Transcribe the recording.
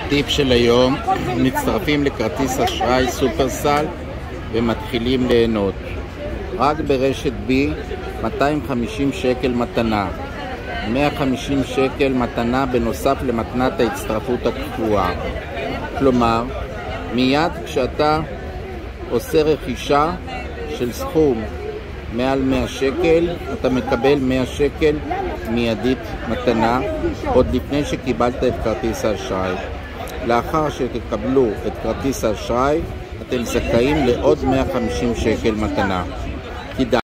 הטיפ של היום, מצטרפים לכרטיס אשראי סופרסל ומתחילים ליהנות. רק ברשת בי 250 שקל מתנה, 150 שקל מתנה בנוסף למתנת ההצטרפות הקבועה. כלומר, מיד כשאתה עושה רכישה של סכום מעל 100 שקל, אתה מקבל 100 שקל מיידית מתנה, עוד לפני שקיבלת את כרטיס האשראי. לאחר שתקבלו את כרטיס האשראי, אתם זכאים לעוד 150 שקל מתנה.